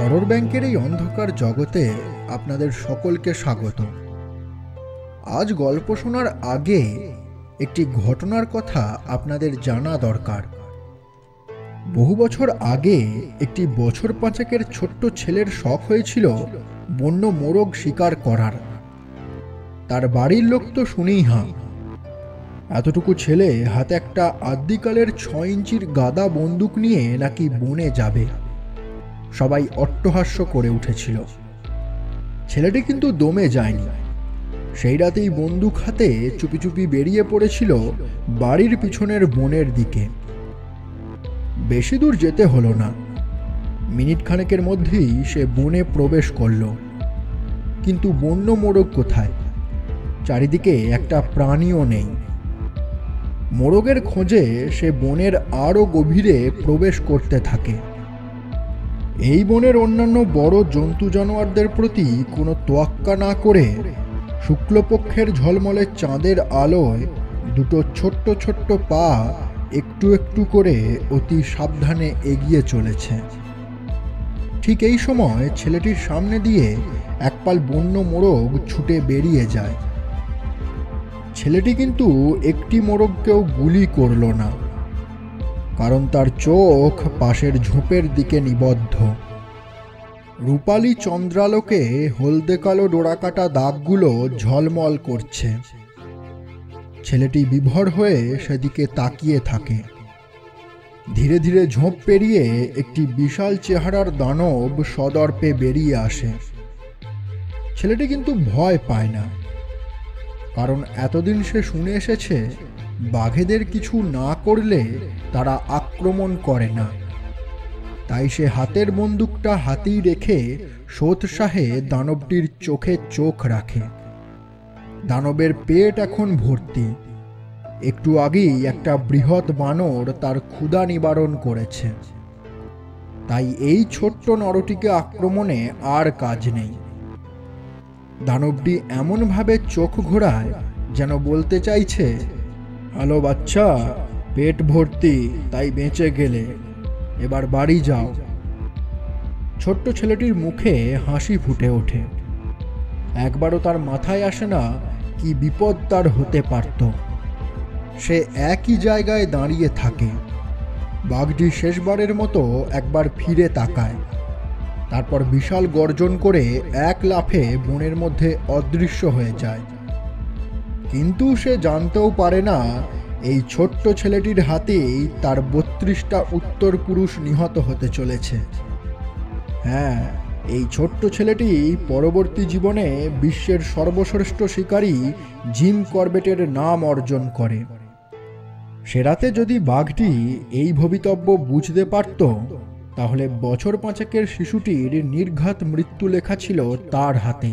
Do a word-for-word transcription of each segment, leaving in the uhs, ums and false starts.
Horror ব্যাংকের এই অন্ধকার জগতে আপনাদের সকলকে স্বাগত। আজ গল্প শোনার আগে একটি ঘটনার কথা আপনাদের জানা দরকার। বহু বছর আগে একটি বছর পাঁচেকের ছোট্ট ছেলের শখ হয়েছিল বন্য মোরগ শিকার করার। তার বাড়ির লোক তো শুনেই হাঁ। এতটুকু ছেলে হাতে একটা আদ্যিকালের ছয় ইঞ্চির গাদা বন্দুক নিয়ে নাকি বনে যাবে। সবাই অট্টহাস্য করে উঠেছিল। ছেলেটি কিন্তু দমে যায়নি। সেই রাতেই বন্দুক হাতে চুপি চুপি বেরিয়ে পড়েছিল বাড়ির পিছনের বনের দিকে। বেশি দূর যেতে হলো না। মিনিট খানেকের মধ্যেই সে বনে প্রবেশ করল। কিন্তু বন্য মোরগ কোথায়? চারিদিকে একটা প্রাণীও নেই। মোরগের খোঁজে সে বনের আরও গভীরে প্রবেশ করতে থাকে। এই বনের অন্যান্য বড় জন্তু জানোয়ারদের প্রতি কোনো তোয়াক্কা না করে শুক্লপক্ষের ঝলমলে চাঁদের আলোয় দুটো ছোট্ট ছোট্ট পা একটু একটু করে অতি সাবধানে এগিয়ে চলেছে। ঠিক এই সময় ছেলেটির সামনে দিয়ে একপাল বন্য মোরগ ছুটে বেরিয়ে যায়। ছেলেটি কিন্তু একটি মোরগকেও গুলি করল না, কারণ তার চোখ পাশের ঝোপের দিকে নিবদ্ধ। রূপালী চন্দ্রালোকে হলদে কালো ডোরাকাটা দাগগুলো ঝলমল করছে। ছেলেটি বিভোর হয়ে সেদিকে তাকিয়ে থাকে। ধীরে ধীরে ঝোপ পেরিয়ে একটি বিশাল চেহারার দানব সদর্পে বেরিয়ে আসে। ছেলেটি কিন্তু ভয় পায় না, কারণ এতদিন সে শুনে এসেছে বাঘেদের কিছু না করলে তারা আক্রমণ করে না। তাই সে হাতের বন্দুকটা হাতেই রেখে সোৎসাহে দানবটির চোখে চোখ রাখে। দানবের পেট এখন ভর্তি। একটু আগেই একটা বৃহৎ বানর তার ক্ষুধা নিবারণ করেছে। তাই এই ছোট্ট নরটিকে আক্রমণে আর কাজ নেই। দানবটি এমনভাবে চোখ ঘোরায় যেন বলতে চাইছে, হ্যালো বাচ্চা, পেট ভর্তি তাই বেঁচে গেলে, এবার বাড়ি যাও। ছোট্ট ছেলেটির মুখে হাসি ফুটে ওঠে। একবারও তার মাথায় আসে না কি বিপদ তার হতে পারত। সে একই জায়গায় দাঁড়িয়ে থাকে। বাঘটি শেষবারের মতো একবার ফিরে তাকায়, তারপর বিশাল গর্জন করে এক লাফে বনের মধ্যে অদৃশ্য হয়ে যায়। কিন্তু সে জানতেও পারে না এই ছোট্ট ছেলেটির হাতেই তার বত্রিশটা উত্তর পুরুষ নিহত হতে চলেছে। হ্যাঁ, এই ছোট্ট ছেলেটি পরবর্তী জীবনে বিশ্বের সর্বশ্রেষ্ঠ শিকারী জিম করবেটের নাম অর্জন করে। সে রাতে যদি বাঘটি এই ভবিতব্য বুঝতে পারত, তাহলে বছর পাঁচেকের শিশুটির নির্ঘাত মৃত্যু লেখা ছিল তার হাতে।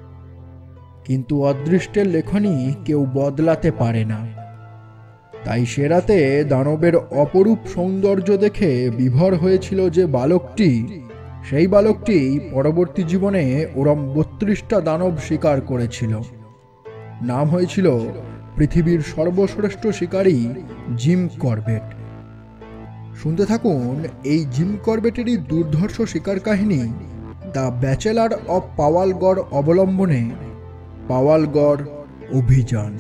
কিন্তু অদৃষ্টের লেখনী কেউ বদলাতে পারে না। তাই সে রাতে দানবের অপরূপ সৌন্দর্য দেখে বিভোর হয়েছিল যে বালকটি, সেই বালকটি পরবর্তী জীবনে ওরম বত্রিশটা দানব শিকার করেছিল। নাম হয়েছিল পৃথিবীর সর্বশ্রেষ্ঠ শিকারী জিম করবেট। শুনতে থাকুন এই জিম করবেটেরই দুর্ধর্ষ শিকার কাহিনী দ্য ব্যাচেলার অব পাওয়ালগড় অবলম্বনে পাওয়ালগড় অভিযান।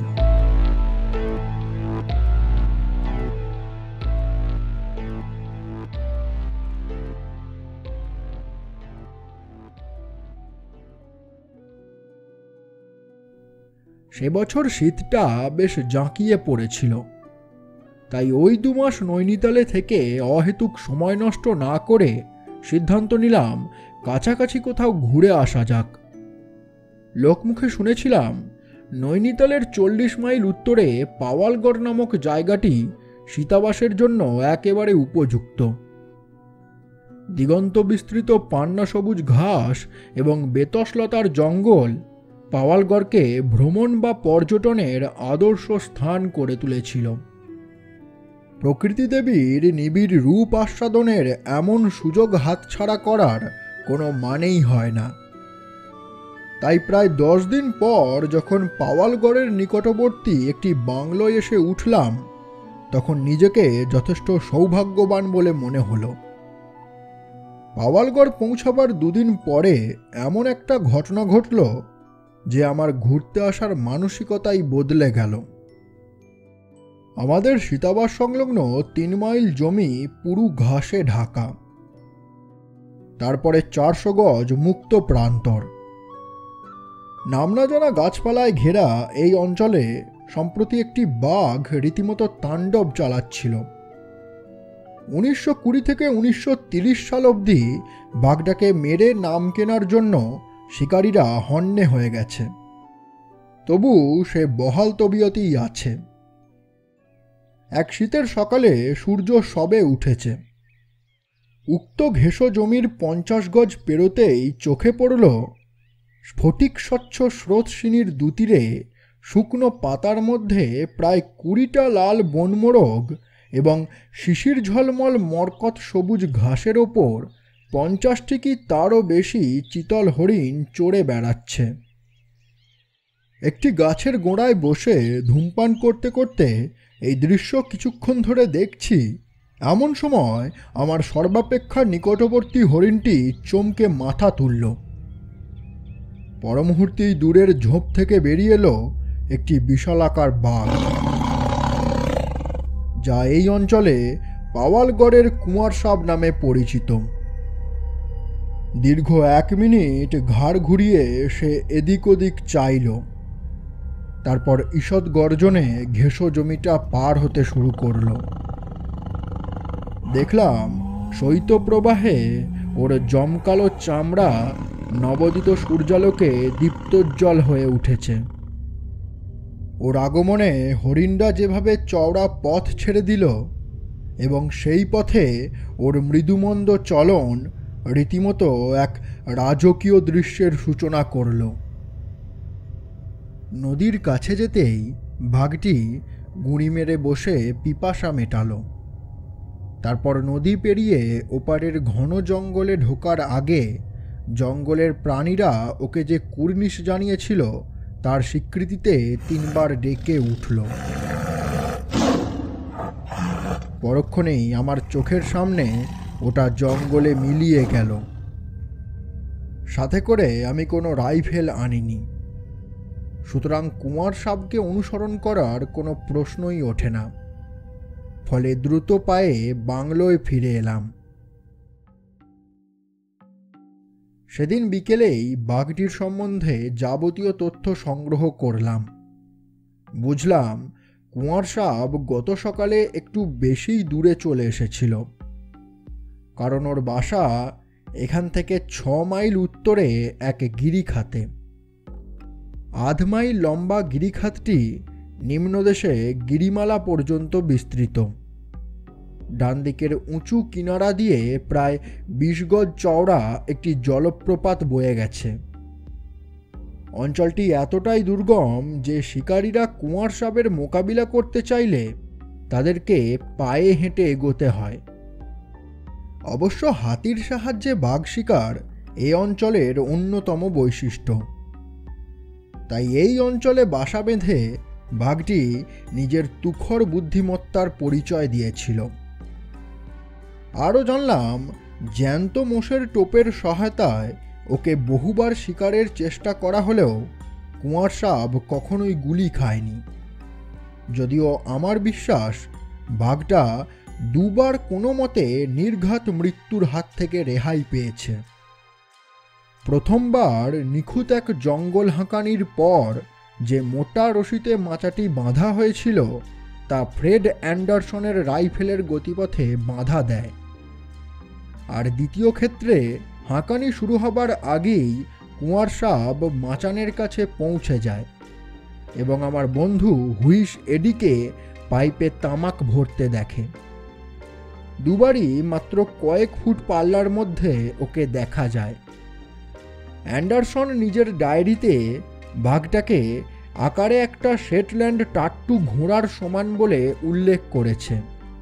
সে বছর শীতটা বেশ জাঁকিয়ে পড়েছিল। তাই ওই দুমাস নৈনিতালে থেকে অহেতুক সময় নষ্ট না করে সিদ্ধান্ত নিলাম কাছাকাছি কোথাও ঘুরে আসা যাক। লোকমুখে শুনেছিলাম নৈনিতালের চল্লিশ মাইল উত্তরে পাওয়ালগড় নামক জায়গাটি শীতাবাসের জন্য একেবারে উপযুক্ত। দিগন্ত বিস্তৃত পান্না সবুজ ঘাস এবং বেতসলতার জঙ্গল পাওয়ালগড়কে ভ্রমণ বা পর্যটনের আদর্শ স্থান করে তুলেছিল। প্রকৃতি দেবীর নিবিড় রূপ আস্বাদনের এমন সুযোগ হাতছাড়া করার কোনো মানেই হয় না। তাই প্রায় দশ দিন পর যখন পাওয়ালগড়ের নিকটবর্তী একটি বাংলোয় এসে উঠলাম, তখন নিজেকে যথেষ্ট সৌভাগ্যবান বলে মনে হলো। পাওয়ালগড় পৌঁছাবার দুদিন পরে এমন একটা ঘটনা ঘটল যে আমার ঘুরতে আসার মানসিকতাই বদলে গেল। আমাদের সীতাবাস সংলগ্ন তিন মাইল জমি পুরু ঘাসে ঢাকা, তারপরে চারশো গজ মুক্ত প্রান্তর। নামনা জানা গাছপালায় ঘেরা এই অঞ্চলে সম্প্রতি একটি বাঘ রীতিমতো তাণ্ডব চালাচ্ছিল। উনিশশো কুড়ি থেকে উনিশশো তিরিশ সাল অবধি বাঘটাকে মেরে নাম কেনার জন্য শিকারীরা হন্যে হয়ে গেছে, তবু সে বহাল তবিয়তেই আছে। এক শীতের সকালে সূর্য সবে উঠেছে। উক্ত ঘেঁষো জমির পঞ্চাশ গজ পেরোতেই চোখে পড়ল স্ফটিক স্বচ্ছ স্রোতসিনীর দুতীরে শুকনো পাতার মধ্যে প্রায় কুড়িটা লাল বনমোরগ এবং শিশির ঝলমল মরকত সবুজ ঘাসের ওপর পঞ্চাশটি কি তারও বেশি চিতল হরিণ চড়ে বেড়াচ্ছে। একটি গাছের গোড়ায় বসে ধূমপান করতে করতে এই দৃশ্য কিছুক্ষণ ধরে দেখছি, এমন সময় আমার সর্বাপেক্ষা নিকটবর্তী হরিণটি চমকে মাথা তুলল। পরমুহূর্তেই দূরের ঝোপ থেকে বেরিয়ে এলো একটি বিশালাকার বাঘ, যা এই অঞ্চলে পাওয়ালগড়ের কুমারসাব নামে পরিচিত। দীর্ঘ এক মিনিট ঘাড় ঘুরিয়ে সে এদিক ওদিক চাইল, তারপর ঈষৎ গর্জনে ঘেঁষো জমিটা পার হতে শুরু করল। দেখলাম শৈত্যপ্রবাহে ওর জমকালো চামড়া নবোদিত সূর্যালোকে দীপ্তোজ্জ্বল হয়ে উঠেছে। ওর আগমনে হরিণরা যেভাবে চওড়া পথ ছেড়ে দিল এবং সেই পথে ওর মৃদুমন্দ চলন রীতিমতো এক রাজকীয় দৃশ্যের সূচনা করল। নদীর কাছে যেতেই বাঘটি গুঁড়ি মেরে বসে পিপাসা মেটাল। তারপর নদী পেরিয়ে ওপারের ঘন জঙ্গলে ঢোকার আগে জঙ্গলের প্রাণীরা ওকে যে কুর্নিশ জানিয়েছিল তার স্বীকৃতিতে তিনবার ডেকে উঠল। পরক্ষণেই আমার চোখের সামনে ওটা জঙ্গলে মিলিয়ে গেল। সাথে করে আমি কোনো রাইফেল আনিনি, সুতরাং কুমারসাবকে অনুসরণ করার কোনো প্রশ্নই ওঠে না। ফলে দ্রুত পায়ে বাংলোয় ফিরে এলাম। সেদিন বিকেলেই বাঘটির সম্বন্ধে যাবতীয় তথ্য সংগ্রহ করলাম। বুঝলাম কুমারসাব গত সকালে একটু বেশি দূরে চলে এসেছিল, কারণ ওর বাসা এখান থেকে ছ মাইল উত্তরে এক গিরিখাতে। আধ মাইল লম্বা গিরিখাতটি নিম্নদেশে গিরিমালা পর্যন্ত বিস্তৃত। ডান দিকের উঁচু কিনারা দিয়ে প্রায় বিশ গজ চওড়া একটি জলপ্রপাত বয়ে গেছে। অঞ্চলটি এতটাই দুর্গম যে শিকারীরা কুমারসাবের মোকাবিলা করতে চাইলে তাদেরকে পায়ে হেঁটে এগোতে হয়। অবশ্য হাতির সাহায্যে বাঘ শিকার এই অঞ্চলের অন্যতম বৈশিষ্ট্য। তাই এই অঞ্চলে বাসা বেঁধে বাঘটি নিজের তুখর বুদ্ধিমত্তার পরিচয় দিয়েছিল। আরও জানলাম জ্যান্ত মোষের টোপের সহায়তায় ওকে বহুবার শিকারের চেষ্টা করা হলেও কুমারসাব কখনোই গুলি খায়নি। যদিও আমার বিশ্বাস বাঘটা দুবার কোনো মতে নির্ঘাত মৃত্যুর হাত থেকে রেহাই পেয়েছে। প্রথমবার নিখুঁত এক জঙ্গল হাঁকানির পর যে মোটা রশিতে মাচাটি বাঁধা হয়েছিল তা ফ্রেড অ্যান্ডারসনের রাইফেলের গতিপথে বাধা দেয়। আর দ্বিতীয় ক্ষেত্রে হাঁকানি শুরু হবার আগেই কুমারসাব মাচানের কাছে পৌঁছে যায় এবং আমার বন্ধু হুইস এডিকে পাইপে তামাক ভরতে দেখে। দুবারই মাত্র কয়েক ফুট পাল্লার মধ্যে ওকে দেখা যায়। অ্যান্ডারসন নিজের ডায়েরিতে বাঘটাকে আকারে একটা শেটল্যান্ড টাট্টু ঘোড়ার সমান বলে উল্লেখ করেছে।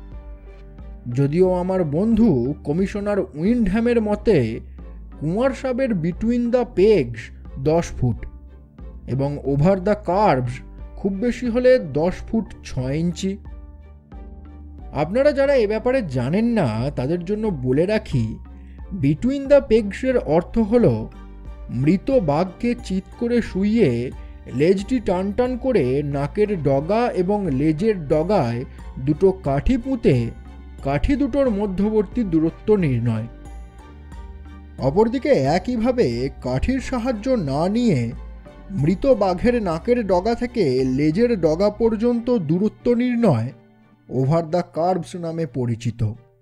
যদিও আমার বন্ধু কমিশনার উইন্ডহ্যামের মতে কুমারসাবের বিটুইন দ্য পেগস দশ ফুট এবং ওভার দ্য কার্ভস খুব বেশি হলে দশ ফুট ছয় ইঞ্চি। আপনারা যারা এ ব্যাপারে জানেন না তাদের জন্য বলে রাখি, বিটুইন দ্য পেগসের অর্থ হল মৃত বাঘকে চিৎ করে শুইয়ে লেজটি টান টান করে নাকের ডগা এবং লেজের ডগায় দুটো কাঠি পুঁতে কাঠি দুটোর মধ্যবর্তী দূরত্ব নির্ণয়। অপরদিকে একইভাবে কাঠির সাহায্য না নিয়ে মৃত বাঘের নাকের ডগা থেকে লেজের ডগা পর্যন্ত দূরত্ব নির্ণয় ওভার দ্য কার্ভস নামে পরিচিত।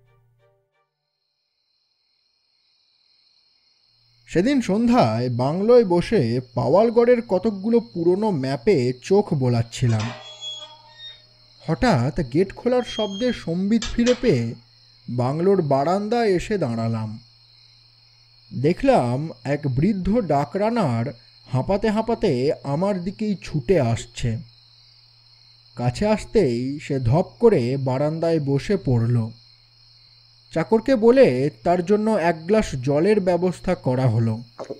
সেদিন সন্ধ্যায় বাংলোয় বসে পাওয়ালগড়ের কতকগুলো পুরনো ম্যাপে চোখ বোলাচ্ছিলাম। হঠাৎ গেট খোলার শব্দে সম্বিত ফিরে পেয়ে বাংলোর বারান্দায় এসে দাঁড়ালাম। দেখলাম এক বৃদ্ধ ডাকরানার হাঁপাতে হাঁপাতে আমার দিকেই ছুটে আসছে। কাছে আসতেই সে ধপ করে বারান্দায় বসে পড়ল। চাকরকে বলে তার জন্য এক গ্লাস জলের ব্যবস্থা করা হলো।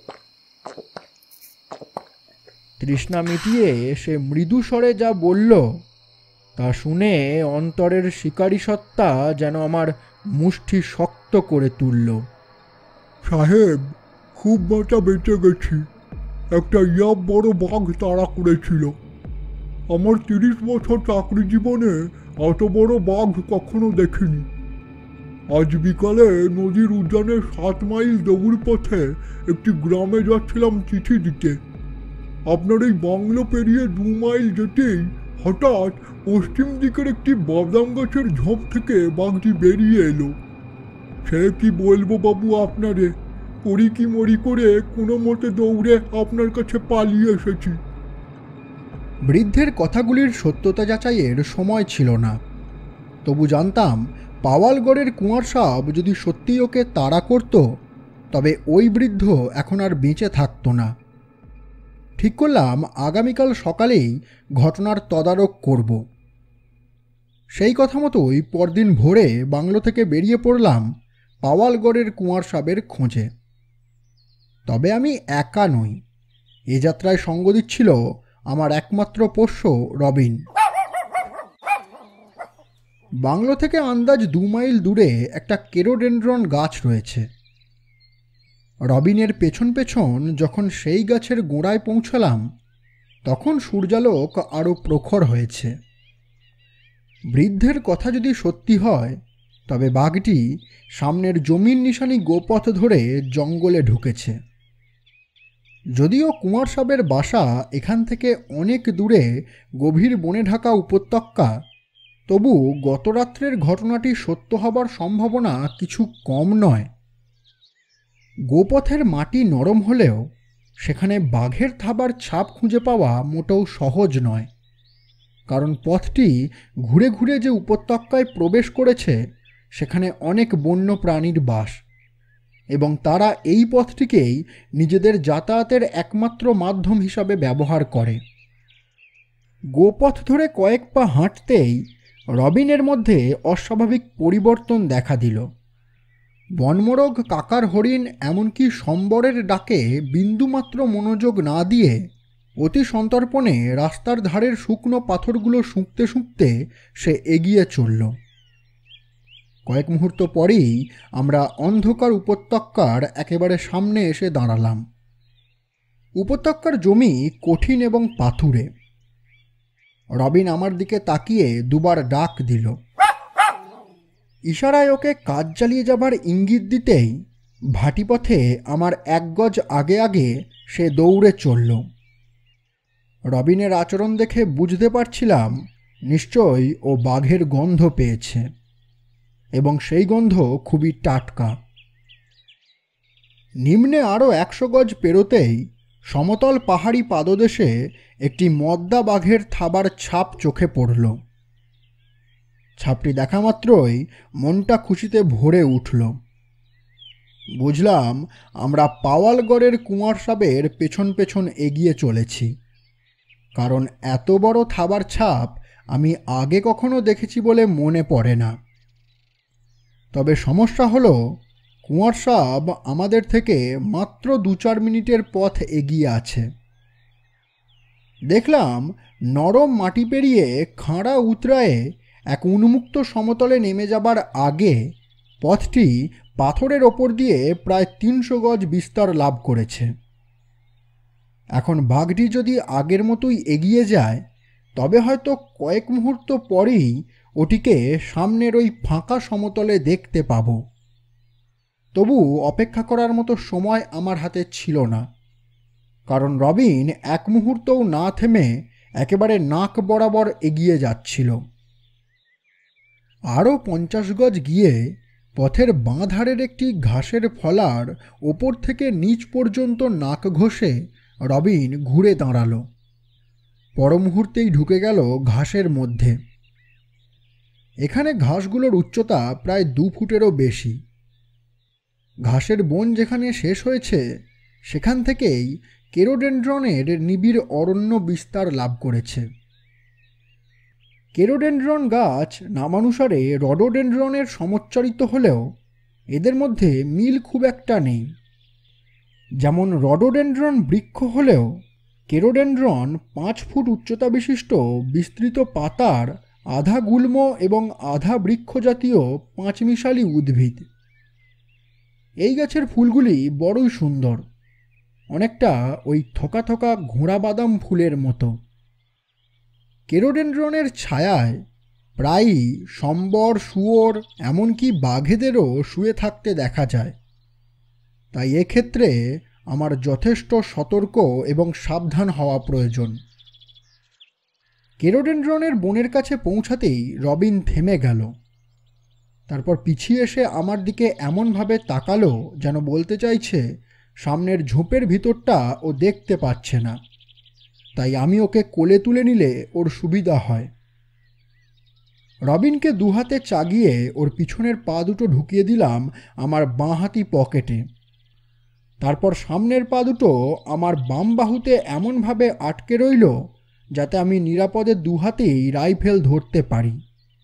তৃষ্ণা মিটিয়ে সে মৃদু স্বরে যা বলল তা শুনে অন্তরের শিকারী সত্তা যেন আমার মুষ্টি শক্ত করে তুলল। সাহেব, খুব বাঁচা বেঁচে গেছি। একটা ইয়াব বড় বাঘ তাড়া করেছিল। আমার তিরিশ বছর চাকরি জীবনে এত বড় বাঘ কখনো দেখিনি। আজ বিকালে নদীর উদ্যানে সাত মাইল দৌড় পথে একটি গ্রামে যাচ্ছিলাম চিঠি দিতে। আপনার এই বাংলো পেরিয়ে দু মাইল যেতেই হঠাৎ পশ্চিম দিকের একটি বাদাম গাছের ঝোপ থেকে বাঘটি বেরিয়ে এলো। সে কি বলবো বাবু আপনারে, করি কি মরি করে কোনো মতে দৌড়ে আপনার কাছে পালিয়ে এসেছি। বৃদ্ধের কথাগুলির সত্যতা যাচাইয়ের সময় ছিল না, তবু জানতাম পাওয়ালগড়ের কুঁয়ার সাহেব যদি সত্যি ওকে তাড়া করত তবে ওই বৃদ্ধ এখন আর বেঁচে থাকতো না। ঠিক করলাম আগামীকাল সকালেই ঘটনার তদারক করব। সেই কথা মতোই পরদিন ভোরে বাংলো থেকে বেরিয়ে পড়লাম পাওয়ালগড়ের কুঁয়ার সাহেবের খোঁজে। তবে আমি একা নই, এ যাত্রায় সঙ্গ দিচ্ছিল আমার একমাত্র পোষ্য রবিন। বাংলো থেকে আন্দাজ দু মাইল দূরে একটা কেরোডেনড্রন গাছ রয়েছে। রবিনের পেছন পেছন যখন সেই গাছের গোড়ায় পৌঁছলাম তখন সূর্যালোক আরও প্রখর হয়েছে। বৃদ্ধের কথা যদি সত্যি হয় তবে বাঘটি সামনের জমির নিশানি গোপথ ধরে জঙ্গলে ঢুকেছে। যদিও কুঁয়ার সাহেবের বাসা এখান থেকে অনেক দূরে গভীর বনে ঢাকা উপত্যকা, তবু গতরাত্রের ঘটনাটি সত্য হবার সম্ভাবনা কিছু কম নয়। গোপথের মাটি নরম হলেও সেখানে বাঘের থাবার ছাপ খুঁজে পাওয়া মোটেও সহজ নয়, কারণ পথটি ঘুরে ঘুরে যে উপত্যকায় প্রবেশ করেছে সেখানে অনেক বন্য প্রাণীর বাস, এবং তারা এই পথটিকেই নিজেদের যাতায়াতের একমাত্র মাধ্যম হিসাবে ব্যবহার করে। গোপথ ধরে কয়েক পা হাঁটতেই রবিনের মধ্যে অস্বাভাবিক পরিবর্তন দেখা দিল। বনমোরগ, কাকার হরিণ, এমনকি সম্বরের ডাকে বিন্দুমাত্র মনোযোগ না দিয়ে অতি সন্তর্পণে রাস্তার ধারের শুকনো পাথরগুলো শুঁকতে শুঁকতে সে এগিয়ে চলল। কয়েক মুহূর্ত পরেই আমরা অন্ধকার উপত্যকার একেবারে সামনে এসে দাঁড়ালাম। উপত্যকার জমি কঠিন এবং পাথুরে। রবিন আমার দিকে তাকিয়ে দুবার ডাক দিল। ইশারায় ওকে কাজ চালিয়ে যাবার ইঙ্গিত দিতেই ভাটিপথে আমার এক গজ আগে আগে সে দৌড়ে চলল। রবিনের আচরণ দেখে বুঝতে পারছিলাম নিশ্চয়ই ও বাঘের গন্ধ পেয়েছে, এবং সেই গন্ধ খুবই টাটকা। নিম্নে আরও একশো গজ পেরোতেই সমতল পাহাড়ি পাদদেশে একটি মদ্দা বাঘের থাবার ছাপ চোখে পড়ল। ছাপটি দেখা মাত্রই মনটা খুশিতে ভরে উঠল। বুঝলাম আমরা পাওয়ালগড়ের কুঁয়ার সাহেবের পেছন পেছন এগিয়ে চলেছি, কারণ এত বড় থাবার ছাপ আমি আগে কখনো দেখেছি বলে মনে পড়ে না। তবে সমস্যা হলো কুঁয়ার সাহেব আমাদের থেকে মাত্র দু চার মিনিটের পথ এগিয়ে আছে। দেখলাম নরম মাটি পেরিয়ে খাঁড়া উতরায়ে এক উন্মুক্ত সমতলে নেমে যাবার আগে পথটি পাথরের ওপর দিয়ে প্রায় তিনশো গজ বিস্তার লাভ করেছে। এখন বাঘটি যদি আগের মতোই এগিয়ে যায় তবে হয়তো কয়েক মুহূর্ত পরেই ওটিকে সামনের ওই ফাঁকা সমতলে দেখতে পাব। তবু অপেক্ষা করার মতো সময় আমার হাতে ছিল না, কারণ রবিন এক মুহূর্তও না থেমে একেবারে নাক বরাবর এগিয়ে যাচ্ছিল। আরও পঞ্চাশ গজ গিয়ে পথের বাঁ ধারের একটি ঘাসের ফলার ওপর থেকে নিচ পর্যন্ত নাক ঘষে রবিন ঘুরে দাঁড়ালো। পর মুহূর্তেই ঢুকে গেল ঘাসের মধ্যে। এখানে ঘাসগুলোর উচ্চতা প্রায় দু ফুটেরও বেশি। ঘাসের বন যেখানে শেষ হয়েছে সেখান থেকেই কেরোডেনড্রনের নিবিড় অরণ্য বিস্তার লাভ করেছে। কেরোডেনড্রন গাছ নামানুসারে রডোডেনড্রনের সমচ্চারিত হলেও এদের মধ্যে মিল খুব একটা নেই। যেমন রডোডেনড্রন বৃক্ষ হলেও কেরোডেনড্রন পাঁচ ফুট উচ্চতা বিশিষ্ট বিস্তৃত পাতার আধা গুল্ম এবং আধা বৃক্ষ জাতীয় পাঁচমিশালি উদ্ভিদ। এই গাছের ফুলগুলি বড়ই সুন্দর, অনেকটা ওই থোকা থোকা ঘোড়া বাদাম ফুলের মতো। কেরোডেনড্রনের ছায়ায় প্রায়ই সম্বর, শুয়োর, এমনকি বাঘেদেরও শুয়ে থাকতে দেখা যায়। তাই এক্ষেত্রে আমার যথেষ্ট সতর্ক এবং সাবধান হওয়া প্রয়োজন। কেরোডেনড্রনের বনের কাছে পৌঁছাতেই রবিন থেমে গেল। তারপর পিছিয়ে এসে আমার দিকে এমনভাবে তাকালো যেন বলতে চাইছে সামনের ঝোপের ভিতরটা ও দেখতে পাচ্ছে না, তাই আমি ওকে কোলে তুলে নিলে ওর সুবিধা হয়। রবিনকে দুহাতে চাগিয়ে ওর পিছনের পা দুটো ঢুকিয়ে দিলাম আমার বাঁ হাতি পকেটে। তারপর সামনের পা দুটো আমার বাম বাহুতে এমনভাবে আটকে রইল যাতে আমি নিরাপদে দুহাতেই রাইফেল ধরতে পারি।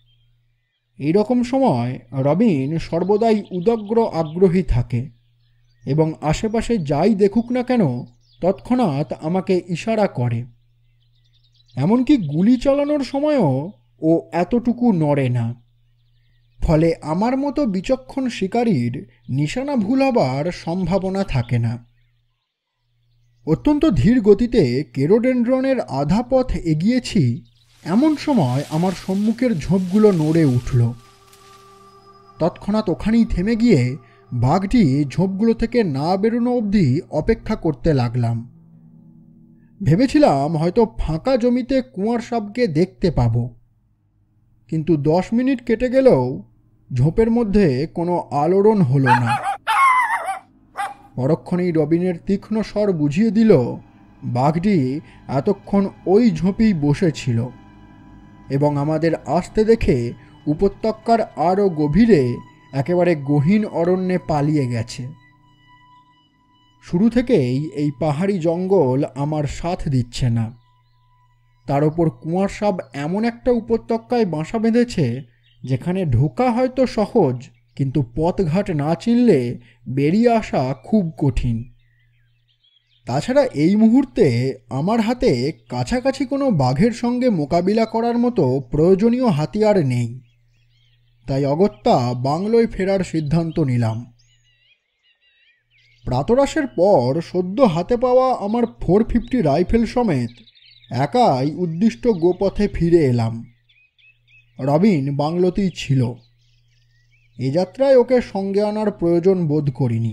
এই রকম সময় রবিন সর্বদাই উদগ্র আগ্রহী থাকে এবং আশেপাশে যাই দেখুক না কেন তৎক্ষণাৎ আমাকে ইশারা করে। এমনকি গুলি চালানোর সময়ও ও এতটুকু নড়ে না। ফলে আমার মতো বিচক্ষণ শিকারীর নিশানা ভুল হবার সম্ভাবনা থাকে না। অত্যন্ত ধীর গতিতে কেরোডেনড্রনের আধা পথ এগিয়েছি, এমন সময় আমার সম্মুখের ঝোপগুলো নড়ে উঠল। তৎক্ষণাৎ ওখানেই থেমে গিয়ে বাঘটি ঝোপগুলো থেকে না বেরোনো অবধি অপেক্ষা করতে লাগলাম। ভেবেছিলাম হয়তো ফাঁকা জমিতে কুঁয়ার সাপকে দেখতে পাব, কিন্তু দশ মিনিট কেটে গেলেও ঝোপের মধ্যে কোনো আলোড়ন হলো না। পরক্ষণেই রবিনের তীক্ষ্ণ স্বর বুঝিয়ে দিল বাঘটি এতক্ষণ ওই ঝোপেই বসেছিল এবং আমাদের আসতে দেখে উপত্যকার আরও গভীরে একেবারে গহীন অরণ্যে পালিয়ে গেছে। শুরু থেকেই এই পাহাড়ি জঙ্গল আমার সাথ দিচ্ছে না। তার ওপর কুঁয়ার সাপ এমন একটা উপত্যকায় বাসা বেঁধেছে যেখানে ঢোকা হয়তো সহজ, কিন্তু পথঘাট না চিনলে বেরিয়ে আসা খুব কঠিন। তাছাড়া এই মুহূর্তে আমার হাতে কাছাকাছি কোনো বাঘের সঙ্গে মোকাবিলা করার মতো প্রয়োজনীয় হাতিয়ার নেই। তাই অগত্যা বাংলোয় ফেরার সিদ্ধান্ত নিলাম। প্রাতরাশের পর সদ্য হাতে পাওয়া আমার ফোর ফিফটি রাইফেল সমেত একাই উদ্দিষ্ট গোপথে ফিরে এলাম। রবিন বাংলোতেই ছিল। এ যাত্রায় ওকে সঙ্গে আনার প্রয়োজন বোধ করিনি।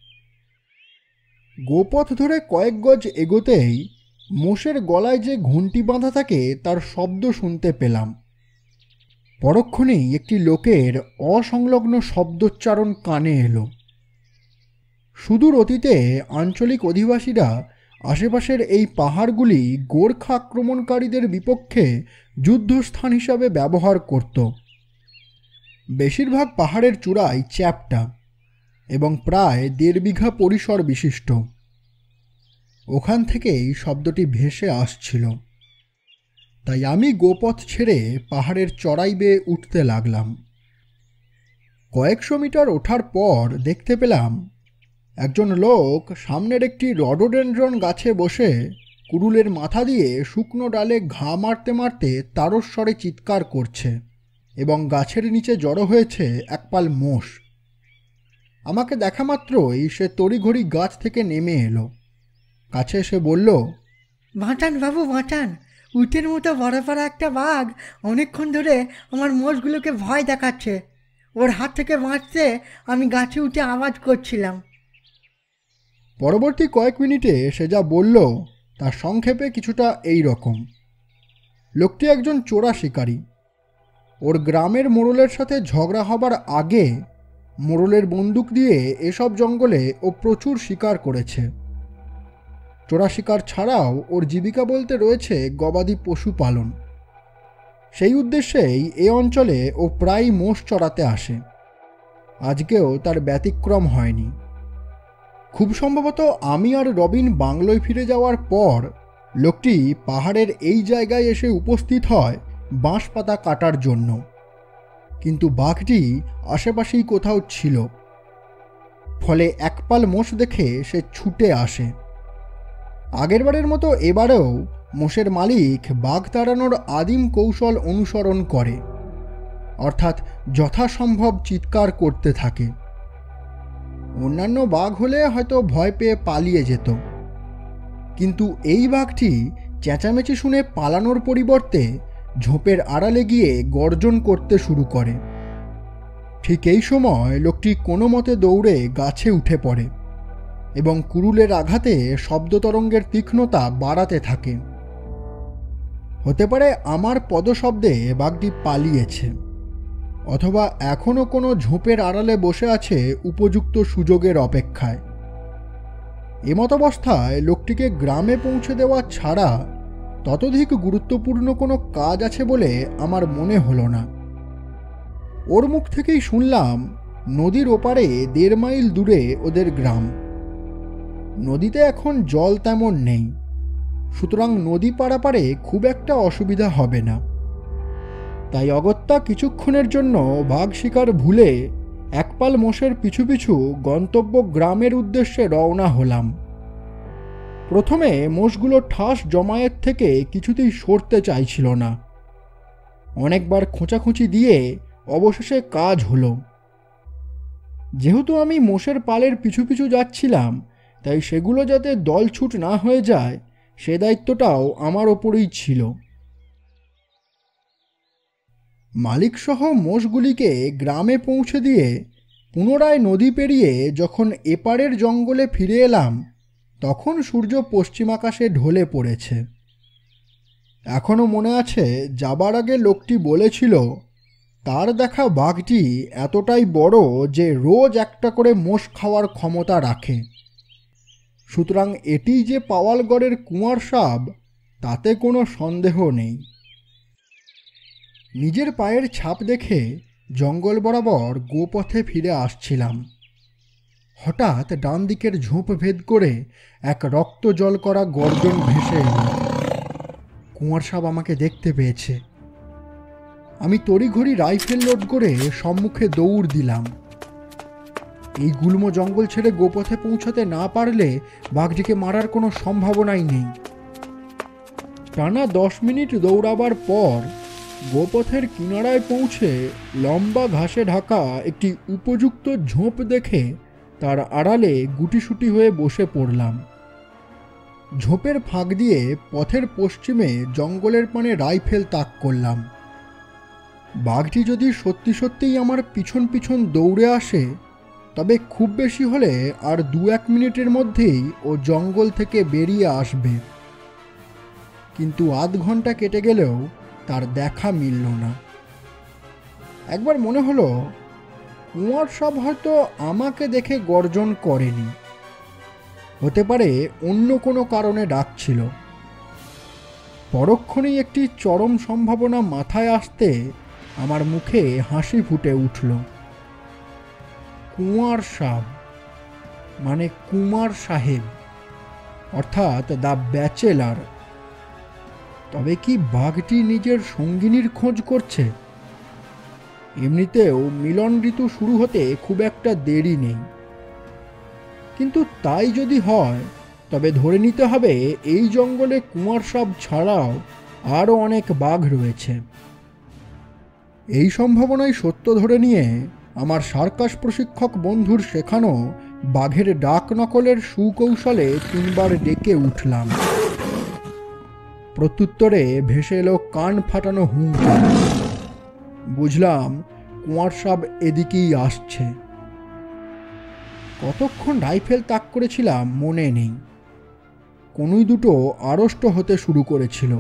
গোপথ ধরে কয়েক গজ এগোতেই মোষের গলায় যে ঘণ্টি বাঁধা থাকে তার শব্দ শুনতে পেলাম। পরক্ষণেই একটি লোকের অসংলগ্ন শব্দোচ্চারণ কানে এলো। সুদূর অতীতে আঞ্চলিক অধিবাসীরা আশেপাশের এই পাহাড়গুলি গোর্খা আক্রমণকারীদের বিপক্ষে যুদ্ধস্থান হিসাবে ব্যবহার করত। বেশিরভাগ পাহাড়ের চূড়ায় চ্যাপ্টা এবং প্রায় দেড় বিঘা পরিসর বিশিষ্ট। ওখান থেকেই শব্দটি ভেসে আসছিল। তাই আমি গোপথ ছেড়ে পাহাড়ের চড়াই বেয়ে উঠতে লাগলাম। কয়েকশো মিটার ওঠার পর দেখতে পেলাম একজন লোক সামনের একটি রডোডেনড্রন গাছে বসে কুড়ুলের মাথা দিয়ে শুকনো ডালে ঘা মারতে মারতে তারস্বরে চিৎকার করছে এবং গাছের নিচে জড়ো হয়েছে একপাল মোষ। আমাকে দেখা মাত্রই সে তড়িঘড়ি গাছ থেকে নেমে এলো। কাছে এসে বলল, বাঁচান বাবু বাঁচান, উটের মতো বড় বড় একটা বাঘ অনেকক্ষণ ধরে আমার মোষগুলোকে ভয় দেখাচ্ছে। ওর হাত থেকে বাঁচতে আমি গাছে উঠে আওয়াজ করছিলাম। পরবর্তী কয়েক মিনিটে সে যা বলল তার সংক্ষেপে কিছুটা এই রকম। লোকটি একজন চোরা শিকারী। ওর গ্রামের মোড়লের সাথে ঝগড়া হবার আগে মোড়লের বন্দুক দিয়ে এসব জঙ্গলে ও প্রচুর শিকার করেছে। চোরা শিকার ছাড়াও ওর জীবিকা বলতে রয়েছে গবাদি পশু পালন। সেই উদ্দেশ্যেই এ অঞ্চলে ও প্রায় মোষ চড়াতে আসে। আজকেও তার ব্যতিক্রম হয়নি। খুব সম্ভবত আমি আর রবিন বাংলোয় ফিরে যাওয়ার পর লোকটি পাহাড়ের এই জায়গায় এসে উপস্থিত হয় বাঁশ পাতা কাটার জন্য, কিন্তু বাঘটি আশেপাশেই কোথাও ছিল। ফলে একপাল মোষ দেখে সে ছুটে আসে। আগেরবারের মতো এবারেও মোষের মালিক বাঘ তাড়ানোর আদিম কৌশল অনুসরণ করে, অর্থাৎ যথাসম্ভব চিৎকার করতে থাকে। অন্যান্য বাঘ হলে হয়তো ভয় পেয়ে পালিয়ে যেত, কিন্তু এই বাঘটি চেঁচামেচি শুনে পালানোর পরিবর্তে ঝোপের আড়ালে গিয়ে গর্জন করতে শুরু করে। ঠিক এই সময় লোকটি কোনো মতে দৌড়ে গাছে উঠে পড়ে এবং কুরুলের আঘাতে শব্দতরঙ্গের তীক্ষ্ণতা বাড়াতে থাকে। হতে পারে আমার পদশব্দে বাঘটি পালিয়েছে, অথবা এখনও কোনো ঝোপের আড়ালে বসে আছে উপযুক্ত সুযোগের অপেক্ষায়। এমতাবস্থায় লোকটিকে গ্রামে পৌঁছে দেওয়া ছাড়া ততোধিক গুরুত্বপূর্ণ কোনো কাজ আছে বলে আমার মনে হলো না। ওর মুখ থেকেই শুনলাম নদীর ওপারে দেড় মাইল দূরে ওদের গ্রাম। নদীতে এখন জল তেমন নেই, সুতরাং নদী পারাপারে খুব একটা অসুবিধা হবে না। তাই অগত্যা কিছুক্ষণের জন্য বাঘ শিকার ভুলে একপাল মোষের পিছু পিছু গন্তব্য গ্রামের উদ্দেশ্যে রওনা হলাম। প্রথমে মোষগুলো ঠাস জমায়েত থেকে কিছুতেই সরতে চাইছিল না। অনেকবার খোঁচাখুঁচি দিয়ে অবশেষে কাজ হলো। যেহেতু আমি মোষের পালের পিছু পিছু যাচ্ছিলাম, তাই সেগুলো যাতে দলছুট না হয়ে যায় সে দায়িত্বটাও আমার ওপরেই ছিল। মালিকসহ মোষগুলিকে গ্রামে পৌঁছে দিয়ে পুনরায় নদী পেরিয়ে যখন এপারের জঙ্গলে ফিরে এলাম, তখন সূর্য পশ্চিম আকাশে ঢলে পড়েছে। এখনও মনে আছে যাবার আগে লোকটি বলেছিল তার দেখা বাঘটি এতটাই বড় যে রোজ একটা করে মোষ খাওয়ার ক্ষমতা রাখে। সুতরাং এটি যে পাওয়ালগড়ের কুঁয়ার সাপ তাতে কোনো সন্দেহ নেই। নিজের পায়ের ছাপ দেখে জঙ্গল বরাবর গোপথে ফিরে আসছিলাম। হঠাৎ ডান দিকের ঝোপ ভেদ করে এক রক্ত জল করা গর্জন ভেসে এলো। কুঁয়ার সাপ আমাকে দেখতে পেয়েছে। আমি তড়িঘড়ি রাইফেল লোড করে সম্মুখে দৌড় দিলাম। এই গুল্ম জঙ্গল ছেড়ে গোপথে পৌঁছাতে না পারলে বাঘটিকে মারার কোনো সম্ভাবনাই নেই। টানা দশ মিনিট দৌড়াবার পর গোপথের কিনারায় পৌঁছে লম্বা ঘাসে ঢাকা একটি উপযুক্ত ঝোপ দেখে তার আড়ালে গুটিসুটি হয়ে বসে পড়লাম। ঝোপের ফাঁক দিয়ে পথের পশ্চিমে জঙ্গলের পানে রাইফেল তাক করলাম। বাঘটি যদি সত্যি সত্যিই আমার পিছন পিছন দৌড়ে আসে, তবে খুব বেশি হলে আর দু এক মিনিটের মধ্যেই ও জঙ্গল থেকে বেরিয়ে আসবে। কিন্তু আধ ঘন্টা কেটে গেলেও তার দেখা মিলল না। একবার মনে হলো কুঁয়ার সাপ হয়তো আমাকে দেখে গর্জন করেনি, হতে পারে অন্য কোনো কারণে ডাকছিল। পরক্ষণেই একটি চরম সম্ভাবনা মাথায় আসতে আমার মুখে হাসি ফুটে উঠল। কুঁয়ার সাপ মানে কুমার সাহেব, অর্থাৎ দ্য ব্যাচেলার। তবে কি বাঘটি নিজের সঙ্গিনীর খোঁজ করছে? এমনিতেও মিলন ঋতু শুরু হতে খুব একটা দেরি নেই, কিন্তু তাই যদি হয় তবে ধরে নিতে হবে এই জঙ্গলে কুমার সাপ ছাড়াও আরও অনেক বাঘ রয়েছে। এই সম্ভাবনাই সত্য ধরে নিয়ে আমার সার্কাস প্রশিক্ষক বন্ধুর শেখানো বাঘের ডাক নকলের সুকৌশলে তিনবার ডেকে উঠলাম। প্রত্যুত্তরে ভেসে এলো কান ফাটানো হুঙ্কার। বুঝলাম কুঁয়ার সাব এদিকেই আসছে। কতক্ষণ রাইফেল তাক করেছিলাম মনে নেই। কনুই দুটো আড়ষ্ট হতে শুরু করেছিল।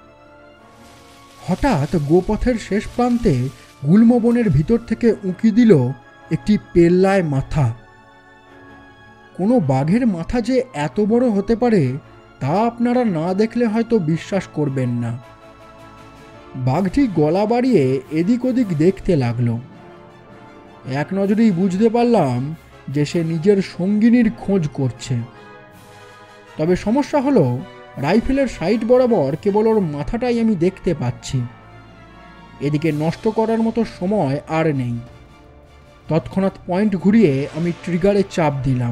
হঠাৎ গোপথের শেষ প্রান্তে গুল্মবনের ভিতর থেকে উঁকি দিল একটি পেল্লায় মাথা। কোনো বাঘের মাথা যে এত বড় হতে পারে তা আপনারা না দেখলে হয়তো বিশ্বাস করবেন না। বাঘটি গলা বাড়িয়ে এদিক ওদিক দেখতে লাগলো। এক নজরেই বুঝতে পারলাম যে সে নিজের সঙ্গিনীর খোঁজ করছে। তবে সমস্যা হলো রাইফেলের সাইড বরাবর কেবল ওর মাথাটাই আমি দেখতে পাচ্ছি। এদিকে নষ্ট করার মতো সময় আর নেই। তৎক্ষণাৎ পয়েন্ট ঘুরিয়ে আমি ট্রিগারে চাপ দিলাম।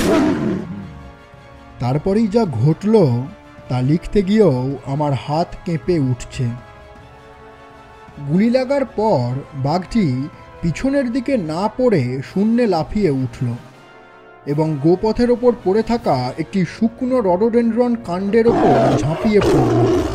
তারপরেই যা ঘটল তা লিখতে গিয়েও আমার হাত কেঁপে উঠছে। গুলি লাগার পর বাঘটি পিছনের দিকে না পড়ে শূন্যে লাফিয়ে উঠল এবং গোপথের ওপর পড়ে থাকা একটি শুকনো রডোডেন্ড্রন কাণ্ডের ওপর ঝাঁপিয়ে পড়ল।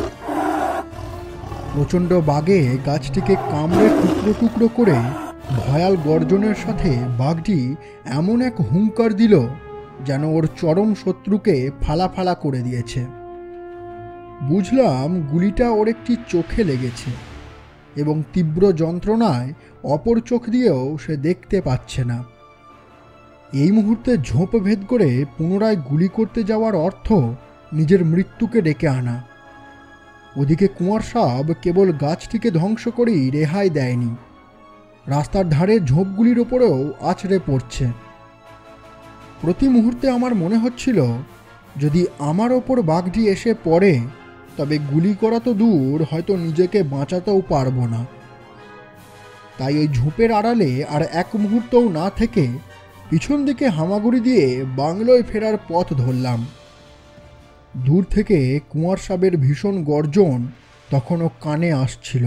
প্রচণ্ড বাগে গাছটিকে কামড়ে টুকরো টুকরো করে ভয়াল গর্জনের সাথে বাঘটি এমন এক হুঙ্কার দিল যেন ওর চরম শত্রুকে ফালা ফালা করে দিয়েছে। বুঝলাম গুলিটা ওর একটি চোখে লেগেছে এবং তীব্র যন্ত্রণায় অপর চোখ দিয়েও সে দেখতে পাচ্ছে না। এই মুহূর্তে ঝোপ ভেদ করে পুনরায় গুলি করতে যাওয়ার অর্থ নিজের মৃত্যুকে ডেকে আনা। ওদিকে কুঁয়ার সাব কেবল গাছটিকে ধ্বংস করেই রেহাই দেয়নি, রাস্তার ধারে ঝোপগুলির ওপরেও আছড়ে পড়ছে। প্রতি মুহূর্তে আমার মনে হচ্ছিল যদি আমার ওপর বাঘটি এসে পড়ে তবে গুলি করা তো দূর, হয়তো নিজেকে বাঁচাতেও পারবো না। তাই ওই ঝোপের আড়ালে আর এক মুহূর্তও না থেকে পিছন দিকে হামাগুড়ি দিয়ে বাংলোয় ফেরার পথ ধরলাম। দূর থেকে কুঁয়ার সাবের ভীষণ গর্জন তখনও কানে আসছিল।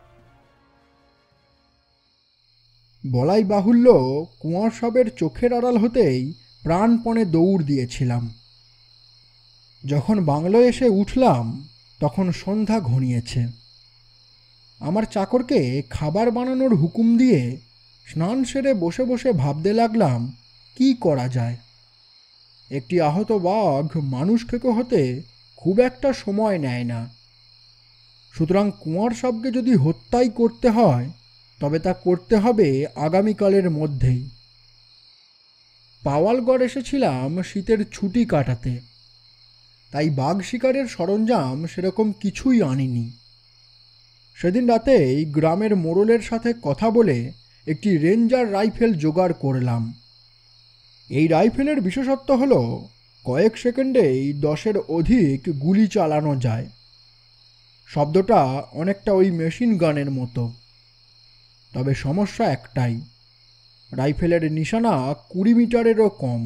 বলাই বাহুল্য কুঁয়ার সাবের চোখের আড়াল হতেই প্রাণপণে দৌড় দিয়েছিলাম। যখন বাংলোয় এসে উঠলাম তখন সন্ধ্যা ঘনিয়েছে। আমার চাকরকে খাবার বানানোর হুকুম দিয়ে স্নান সেরে বসে বসে ভাবতে লাগলাম কি করা যায়। একটি আহত বাঘ মানুষ খেকো হতে খুব একটা সময় নেয় না। সুতরাং কুঁয়ার সাবকে যদি হত্যাই করতে হয় তবে তা করতে হবে আগামীকালের মধ্যেই। পাওয়ালগড় এসেছিলাম শীতের ছুটি কাটাতে, তাই বাঘ শিকারের সরঞ্জাম সেরকম কিছুই আনিনি। সেদিন রাতেই গ্রামের মোড়লের সাথে কথা বলে একটি রেঞ্জার রাইফেল জোগাড় করলাম। এই রাইফেলের বিশেষত্ব হলো কয়েক সেকেন্ডেই দশের অধিক গুলি চালানো যায়। শব্দটা অনেকটা ওই মেশিন গানের মতো। তবে সমস্যা একটাই, রাইফেলের নিশানা কুড়ি মিটারেরও কম।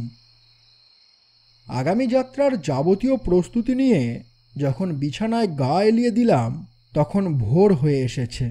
আগামী যাত্রার যাবতীয় প্রস্তুতি নিয়ে যখন বিছানায় গা এলিয়ে দিলাম তখন ভোর হয়ে এসেছে।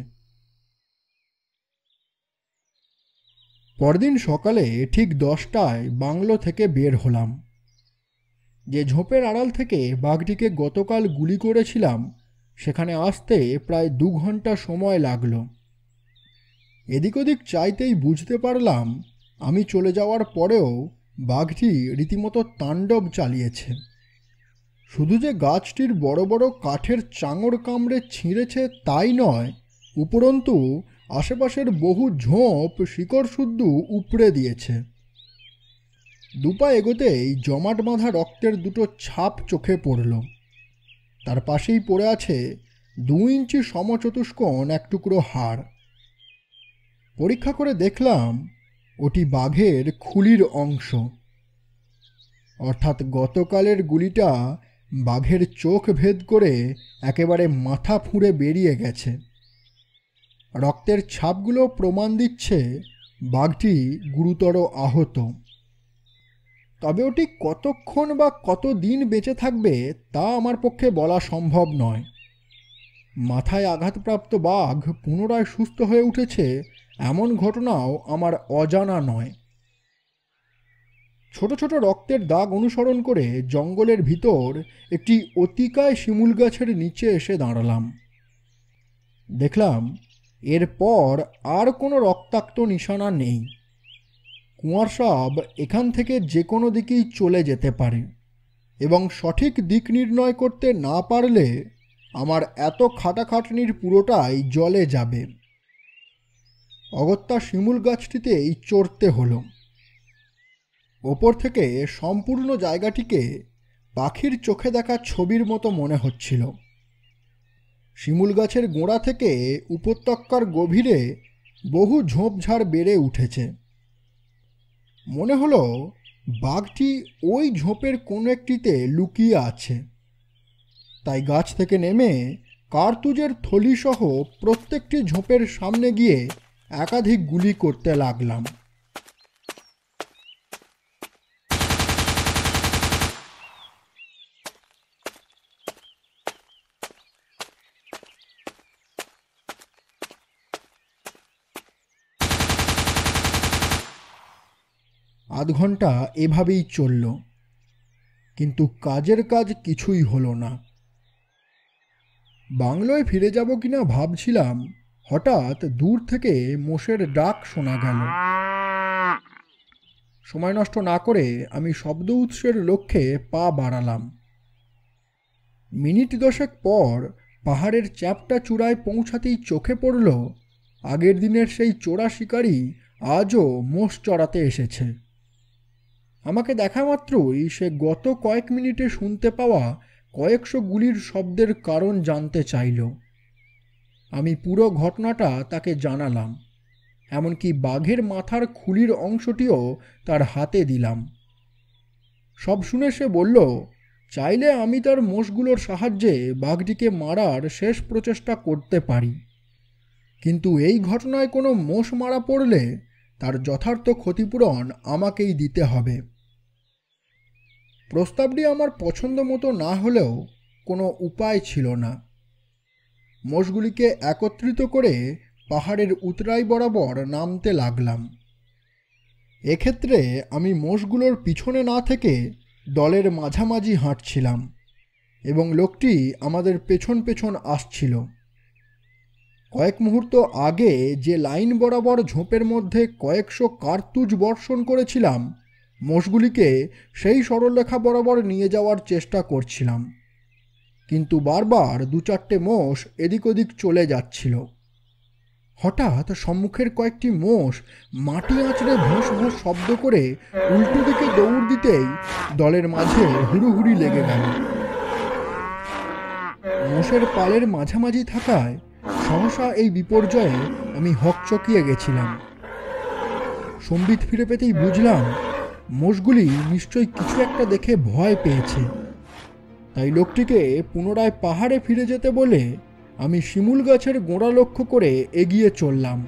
পরদিন সকালে ঠিক দশটায় বাংলো থেকে বের হলাম। যে ঝোপের আড়াল থেকে বাঘটিকে গতকাল গুলি করেছিলাম সেখানে আসতে প্রায় দু ঘন্টা সময় লাগলো। এদিক ওদিক চাইতেই বুঝতে পারলাম আমি চলে যাওয়ার পরেও বাঘটি রীতিমতো তাণ্ডব চালিয়েছে। শুধু যে গাছটির বড় বড় কাঠের চাঙড় কামড়ে ছিঁড়েছে তাই নয়, উপরন্তু আশেপাশের বহু ঝোপ শিকড় শুদ্ধ উপড়ে দিয়েছে। দুপা এগোতেই জমাট বাঁধা রক্তের দুটো ছাপ চোখে পড়ল। তার পাশেই পড়ে আছে দু ইঞ্চি সমচতুষ্কোণ এক টুকরো হাড়। পরীক্ষা করে দেখলাম ওটি বাঘের খুলির অংশ, অর্থাৎ গতকালের গুলিটা বাঘের চোখ ভেদ করে একেবারে মাথা ফুঁড়ে বেরিয়ে গেছে। রক্তের ছাপগুলো প্রমাণ দিচ্ছে বাঘটি গুরুতর আহত। তবে ওটি কতক্ষণ বা কত দিন বেঁচে থাকবে তা আমার পক্ষে বলা সম্ভব নয়। মাথায় আঘাতপ্রাপ্ত বাঘ পুনরায় সুস্থ হয়ে উঠেছে এমন ঘটনাও আমার অজানা নয়। ছোট ছোট রক্তের দাগ অনুসরণ করে জঙ্গলের ভিতর একটি অতিকায় শিমুল গাছের নিচে এসে দাঁড়ালাম। দেখলাম এরপর আর কোনো রক্তাক্ত নিশানা নেই। কুঁয়ার সাপ এখান থেকে যে কোনো দিকেই চলে যেতে পারে এবং সঠিক দিক নির্ণয় করতে না পারলে আমার এত খাটাখাটনির পুরোটাই জলে যাবে। অগত্যা শিমুল গাছটিতেই চড়তে হলো। ওপর থেকে সম্পূর্ণ জায়গাটিকে পাখির চোখে দেখা ছবির মতো মনে হচ্ছিল। শিমুল গাছের গোড়া থেকে উপত্যকার গভীরে বহু ঝোপঝাড় বেড়ে উঠেছে। মনে হলো বাঘটি ওই ঝোপের কোনো একটিতে লুকিয়ে আছে। তাই গাছ থেকে নেমে কার্তুজের থলিসহ প্রত্যেকটি ঝোপের সামনে গিয়ে একাধিক গুলি করতে লাগলাম। আধ ঘন্টা এভাবেই চলল, কিন্তু কাজের কাজ কিছুই হলো না। বাংলোয় ফিরে যাব কিনা ভাবছিলাম, হঠাৎ দূর থেকে মোষের ডাক শোনা গেল। সময় নষ্ট না করে আমি শব্দ উৎসের লক্ষ্যে পা বাড়ালাম। মিনিট দশেক পর পাহাড়ের চ্যাপ্টা চূড়ায় পৌঁছাতেই চোখে পড়ল আগের দিনের সেই চোরা শিকারী আজও মোষ চড়াতে এসেছে। আমাকে দেখা মাত্রই সে গত কয়েক মিনিটে শুনতে পাওয়া কয়েকশো গুলির শব্দের কারণ জানতে চাইল। আমি পুরো ঘটনাটা তাকে জানালাম, এমনকি বাঘের মাথার খুলির অংশটিও তার হাতে দিলাম। সব শুনে সে বলল, চাইলে আমি তার মোষগুলোর সাহায্যে বাঘটিকে মারার শেষ প্রচেষ্টা করতে পারি, কিন্তু এই ঘটনায় কোনো মোষ মারা পড়লে তার যথার্থ ক্ষতিপূরণ আমাকেই দিতে হবে। প্রস্তাবটি আমার পছন্দ মতো না হলেও কোনো উপায় ছিল না। মোষগুলিকে একত্রিত করে পাহাড়ের উতরাই বরাবর নামতে লাগলাম। এক্ষেত্রে আমি মোষগুলোর পিছনে না থেকে দলের মাঝামাঝি হাঁটছিলাম এবং লোকটি আমাদের পেছন পেছন আসছিল। কয়েক মুহূর্ত আগে যে লাইন বরাবর ঝোপের মধ্যে কয়েকশো কার্তুজ বর্ষণ করেছিলাম, মোষগুলিকে সেই সরলরেখা বরাবর নিয়ে যাওয়ার চেষ্টা করছিলাম, কিন্তু বারবার দু চারটে মোষ এদিক ওদিক চলে যাচ্ছিল। হঠাৎ সম্মুখের কয়েকটি মোষ মাটি আঁচড়ে ভোঁস ভোঁস শব্দ করে উল্টো দিকে দৌড় দিতেই দলের মাঝে হুড়ুহুড়ি লেগে গেল। মোষের পালের মাঝামাঝি থাকায় সহসা এই বিপর্যয়ে আমি হকচকিয়ে গেছিলাম। সম্বিত ফিরে পেতেই বুঝলাম মোষগুলি নিশ্চয়ই কিছু একটা দেখে ভয় পেয়েছে। তাই লোকটিকে পুনরায় পাহাড়ে ফিরে যেতে বলে আমি শিমুল গাছের গোড়া লক্ষ্য করে এগিয়ে চললাম।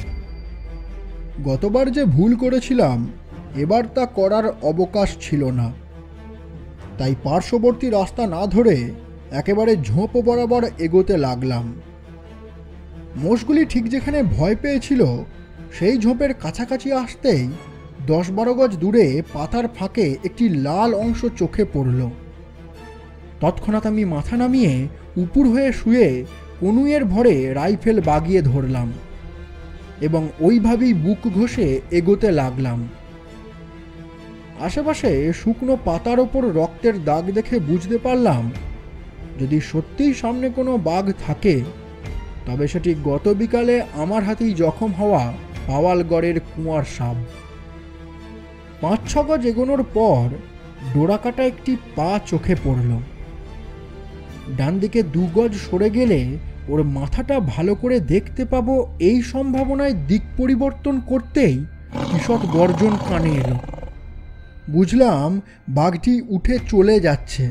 গতবার যে ভুল করেছিলাম, এবার তা করার অবকাশ ছিল না। তাই পার্শ্ববর্তী রাস্তা না ধরে একেবারে ঝোপ বরাবর এগোতে লাগলাম। মোষগুলি ঠিক যেখানে ভয় পেয়েছিল সেই ঝোপের কাছাকাছি আসতেই দশ বারো গজ দূরে পাতার ফাঁকে একটি লাল অংশ চোখে পড়ল। তৎক্ষণাৎ আমি মাথা নামিয়ে উপুর হয়ে শুয়ে কনুইয়ের ভরে রাইফেল বাগিয়ে ধরলাম এবং ওইভাবেই বুক ঘষে এগোতে লাগলাম। আশেপাশে শুকনো পাতার ওপর রক্তের দাগ দেখে বুঝতে পারলাম, যদি সত্যিই সামনে কোনো বাঘ থাকে তবে সেটি গত বিকালে আমার হাতেই জখম হওয়া পাওয়ালগড়ের কুঁয়ার সাপ। পাঁচ ছ গজ এগোনোর পর ডোরাকাটা একটি পা চোখে পড়ল। ডান দিকে দু গজ সরে গেলে ওর মাথাটা ভালো করে দেখতে পাবো, এই সম্ভাবনায় দিক পরিবর্তন করতেই ঈষৎ গর্জন কানে এলো। বুঝলাম বাঘটি উঠে চলে যাচ্ছে।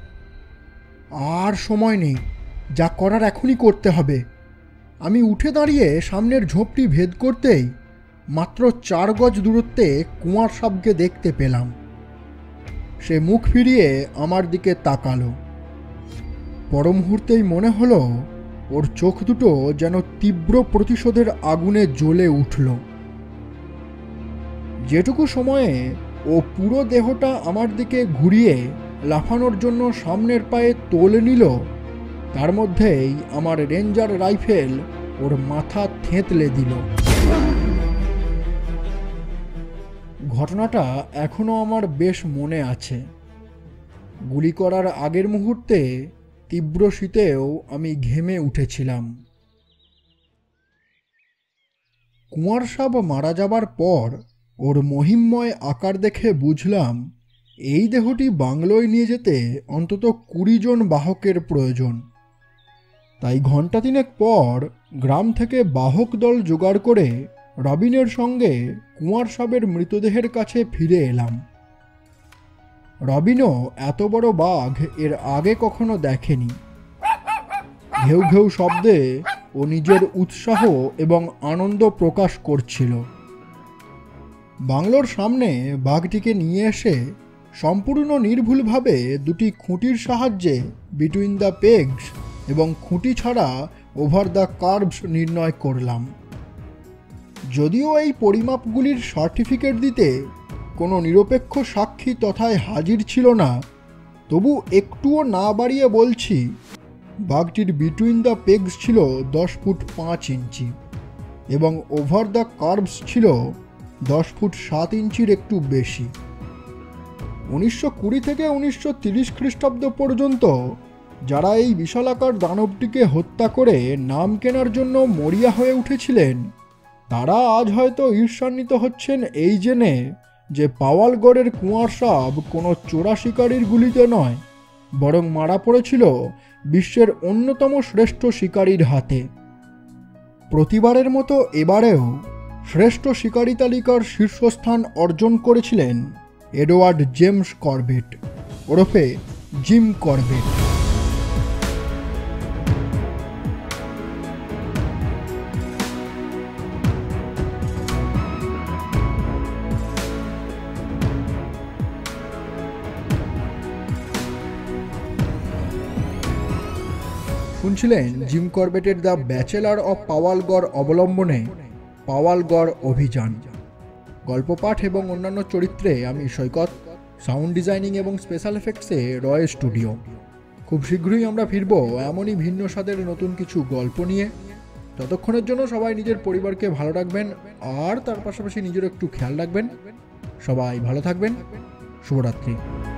আর সময় নেই, যা করার এখনই করতে হবে। আমি উঠে দাঁড়িয়ে সামনের ঝোপটি ভেদ করতেই মাত্র চার গজ দূরত্বে কুঁয়ার সাপকে দেখতে পেলাম। সে মুখ ফিরিয়ে আমার দিকে তাকালো। পর মুহূর্তেই মনে হলো ওর চোখ দুটো যেন তীব্র প্রতিশোধের আগুনে জ্বলে উঠল। যেটুকু সময়ে ও পুরো দেহটা আমার দিকে ঘুরিয়ে লাফানোর জন্য সামনের পায়ে তোলে নিল, তার মধ্যেই আমার রেঞ্জার রাইফেল ওর মাথা থেঁতলে দিল। ঘটনাটা এখনো আমার বেশ মনে আছে। গুলি করার আগের মুহূর্তে তীব্র শীতেও আমি ঘেমে উঠেছিলাম। কুমার সাব মারা যাবার পর ওর মহিমময় আকার দেখে বুঝলাম এই দেহটি বাংলোয় নিয়ে যেতে অন্তত কুড়ি জন বাহকের প্রয়োজন। তাই ঘণ্টা তিনেক পর গ্রাম থেকে বাহক দল জোগাড় করে রবিনের সঙ্গে কুমার সাবের মৃতদেহের কাছে ফিরে এলাম। রবিনও এত বড় বাঘ এর আগে কখনো দেখেনি। ঘেউ ঘেউ শব্দে ও নিজের উৎসাহ এবং আনন্দ প্রকাশ করছিল। বাংলোর সামনে বাঘটিকে নিয়ে এসে সম্পূর্ণ নির্ভুলভাবে দুটি খুঁটির সাহায্যে বিটুইন দ্য পেগস এবং খুঁটি ছাড়া ওভার দ্য কার্ভস নির্ণয় করলাম। যদিও এই পরিমাপগুলির সার্টিফিকেট দিতে কোনো নিরপেক্ষ সাক্ষী তথায় হাজির ছিল না, তবু একটুও না বাড়িয়ে বলছি বাঘটির বিটুইন দ্য পেগস ছিল দশ ফুট পাঁচ ইঞ্চি এবং ওভার দ্য কার্ভস ছিল দশ ফুট সাত ইঞ্চির একটু বেশি। উনিশশো কুড়ি থেকে উনিশশো তিরিশ খ্রিস্টাব্দ পর্যন্ত যারা এই বিশালাকার দানবটিকে হত্যা করে নাম কেনার জন্য মরিয়া হয়ে উঠেছিলেন, তারা আজ হয়তো ঈর্ষান্বিত হচ্ছেন এই জেনে যে পাওয়ালগড়ের কুঁয়ার সাব কোনো চোরা শিকারীর গুলিতে নয়, বরং মারা পড়েছিল বিশ্বের অন্যতম শ্রেষ্ঠ শিকারীর হাতে। প্রতিবারের মতো এবারেও শ্রেষ্ঠ শিকারী তালিকার শীর্ষস্থান অর্জন করেছিলেন এডওয়ার্ড জেমস করবেট ওরফে জিম করবেট। শুনছিলেন জিম করবেটের দ্য ব্যাচেলার অফ পাওয়ালগড় অবলম্বনে পাওয়ালগড় অভিযান। গল্প পাঠ এবং অন্যান্য চরিত্রে আমি সৈকত, সাউন্ড ডিজাইনিং এবং স্পেশাল এফেক্টসে রয় স্টুডিও। খুব শীঘ্রই আমরা ফিরব এমনই ভিন্ন স্বাদের নতুন কিছু গল্প নিয়ে। ততক্ষণের জন্য সবাই নিজের পরিবারকে ভালো রাখবেন আর তার পাশাপাশি নিজের একটু খেয়াল রাখবেন। সবাই ভালো থাকবেন। শুভরাত্রি।